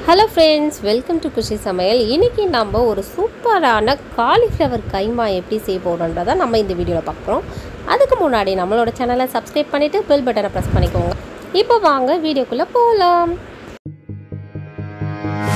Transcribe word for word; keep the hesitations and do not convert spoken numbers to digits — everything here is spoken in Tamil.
Hello friends, welcome to Kushees Samayal. இன்னைக்கு நம்ம ஒரு சூப்பரான cauliflower கைமா எப்படி செய்ய போறோம்ன்றத நம்ம இந்த வீடியோல பார்க்கறோம். அதுக்கு முன்னாடி நம்மளோட சேனலை subscribe பண்ணிட்டு bell பட்டனை press பண்ணிக்கோங்க. இப்போ வாங்க வீடியோக்குள்ள போலாம்.